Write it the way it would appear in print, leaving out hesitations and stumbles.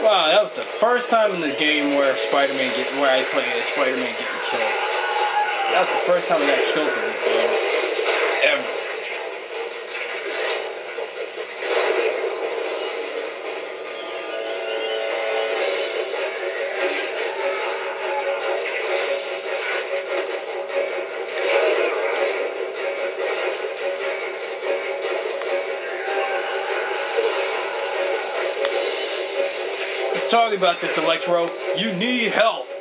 Wow, that was the first time in the game where I played as Spider-Man getting killed. That was the first time I got killed in this game. Ever. Let's talk about this, Electro. You need help.